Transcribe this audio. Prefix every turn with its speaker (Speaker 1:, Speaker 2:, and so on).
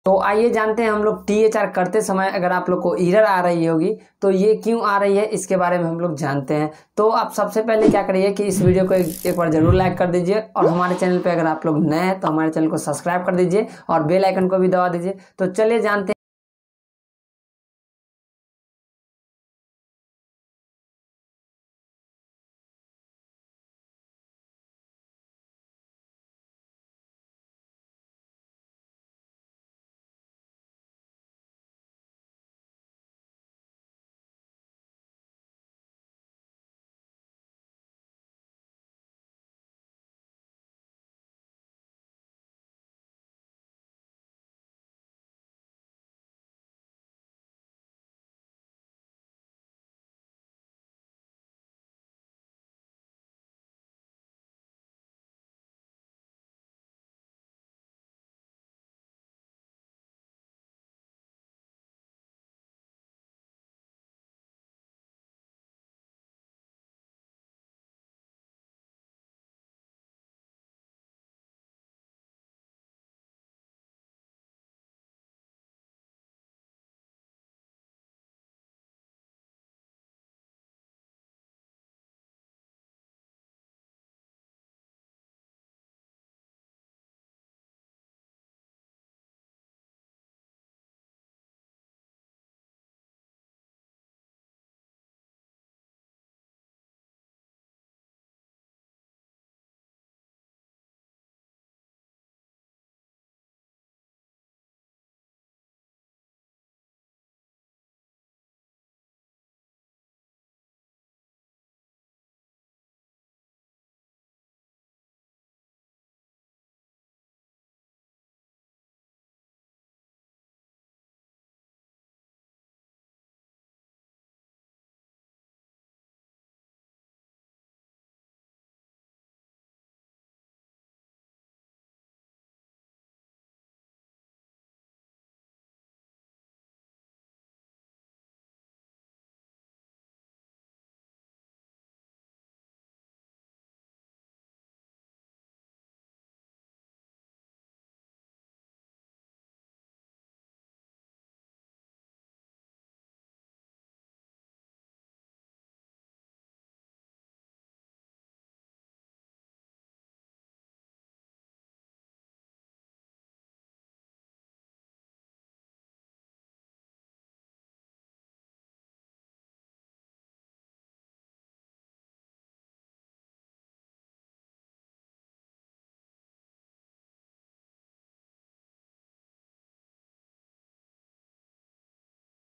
Speaker 1: तो आइए जानते हैं हम लोग THR करते समय अगर आप लोग को एरर आ रही होगी तो ये क्यों आ रही है, इसके बारे में हम लोग जानते हैं। तो आप सबसे पहले क्या करिए कि इस वीडियो को एक बार जरूर लाइक कर दीजिए और हमारे चैनल पे अगर आप लोग नए हैं तो हमारे चैनल को सब्सक्राइब कर दीजिए और बेल आइकन को भी दबा दीजिए। तो चलिए जानते हैं